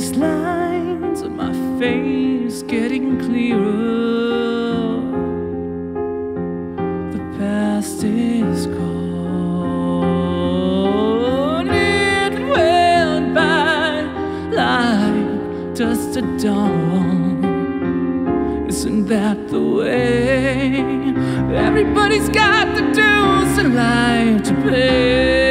these lines on my face getting clearer. The past is gone. It went by like dust at dawn. Isn't that the way? Everybody's got the dues in life to pay.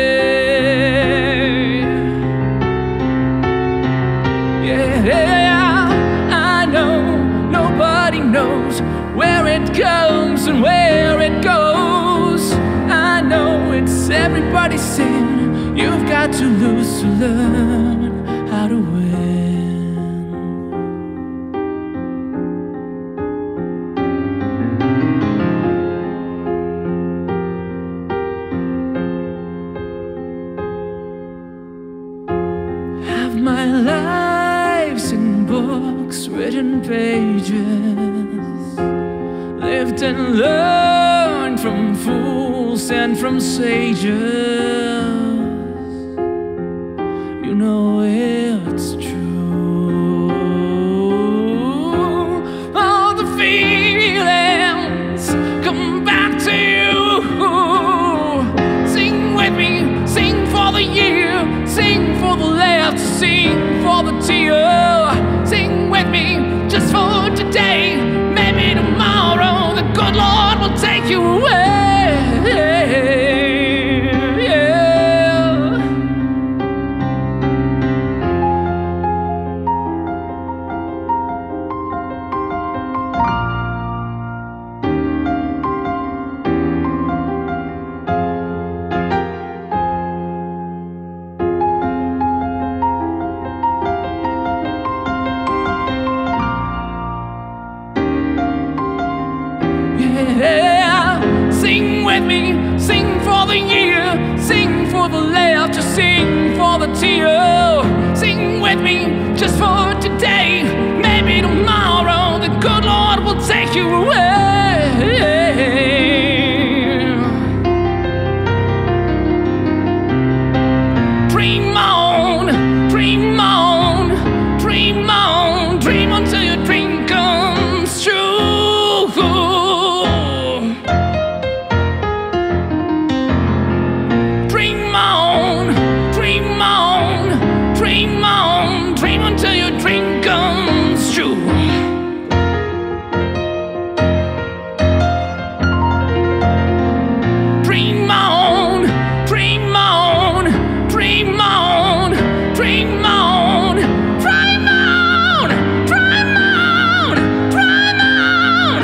Yeah, I know nobody knows where it comes and where it goes. I know it's everybody's sin. You've got to lose to learn how to win. My life's in books, written pages, lived and learned from fools and from sages. You know it's true. All the feelings come back to you. Sing with me, sing for the year, sing for the laughs, sing for the tear. Sing with me just for today. Maybe tomorrow the good Lord will take you away. Yeah. Yeah, sing with me, sing for the year, sing for the laughter, sing for the tear. Sing with me just for today. Maybe tomorrow the good Lord will take you away. Dream on, dream on, dream on, dream until your dream comes true. Until your dream comes true. Dream on, dream on, dream on, dream on, dream on, dream on, dream on,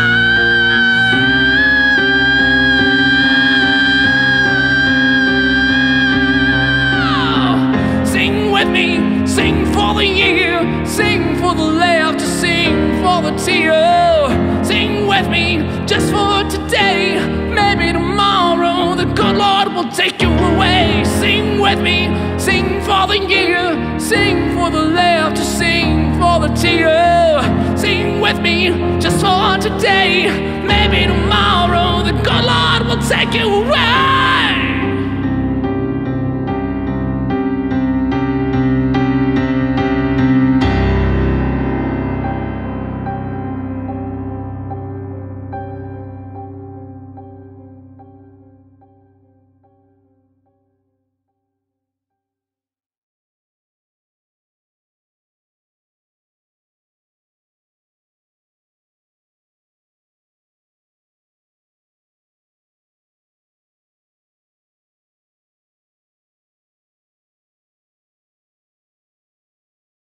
oh. Sing with me, sing for the year, sing for the laughter, sing for the tear. Sing with me just for today. Maybe tomorrow the good Lord will take you away. Sing with me, sing for the year, sing for the laughter, sing for the tear. Sing with me just for today. Maybe tomorrow the good Lord will take you away.